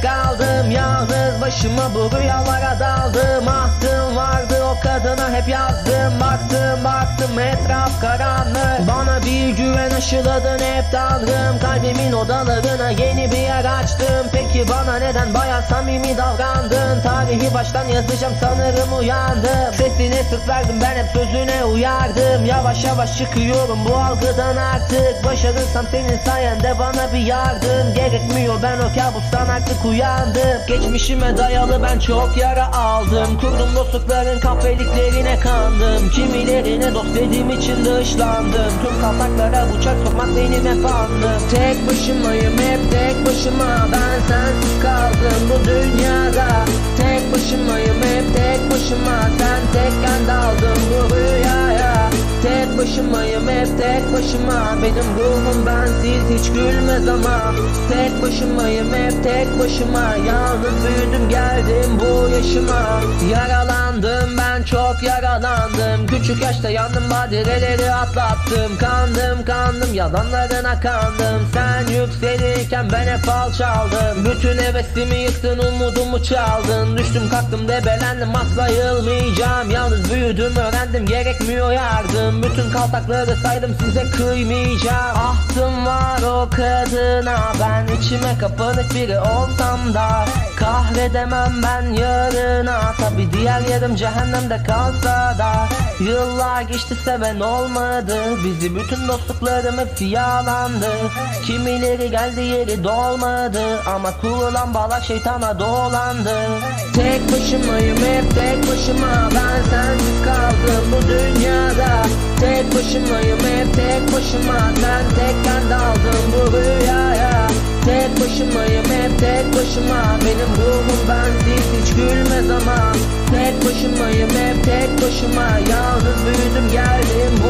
tek kaldım, yalnız başıma bu rüyalara daldım. Ahtım vardı o kadına hep yazdım. Baktım etraf karanlık. Bana bir güven aşıladın hep tanrım. Kalbimin odalarına yeni bir yer açtım. Peki bana neden bayağı samimi davrandın? Tarihi baştan yazacağım sanırım uyandım. Sesine sık verdim ben hep sözüne uyardım. Yavaş yavaş çıkıyorum bu algıdan artık. Başarırsam senin sayende bana bir yardım gerekmiyor, ben o kabustan artık uyandım. Geçmişime dayalı ben çok yara aldım. Kurdum dostlukların kahpeliklerine kandım. Kimilerine dost dediğim için dışlandım. Tüm kapaklara bıçak sokmak benim hep andım. Tek başımayım hep tek başıma, ben sensiz kaldım bu dünyada. Tek başımayım hep tek başıma, sen tekken daldın bu rüyaya. Tek başımayım hep tek başıma, benim ruhum bensiz hiç gülmez ama. Tek başımayım hep tek başıma, yalnız büyüdüm geldim bu yaşıma. Yaralandım ben çok yaralandım. Küçük yaşta yandım badireleri atlattım. Kandım yalanlarına kandım. Sen yükselirken ben hep alçaldım. Bütün hevesimi yıktın, umudumu çaldın. Düştüm kalktım debelendim, asla yılmayacağım. Yalnız büyüdüm öğrendim gerekmiyor yardım. Bütün kaltakları saydım size kıymayacağım. Ahtım var o kadına, ben içime kapanık biri olsam da kahredemem ben yarına. Tabi diğer yarım cehennemde kalsa da. Yıllar geçti seven olmadı, bizi bütün dostluklarım hepsi yalandı. Kimileri geldi yeri dolmadı, ama kurulan bağlar şeytana dolandı. Tek başımayım hep tek başıma, ben sensiz kaldım bu dünyada. Tek başımayım hep tek başıma, sen tekken daldın bu rüyaya. Tek başımayım hep tek başıma, benim ruhum bensiz hiç gülmez ama. Tek başımayım hep tek başıma, yalnız büyüdüm geldim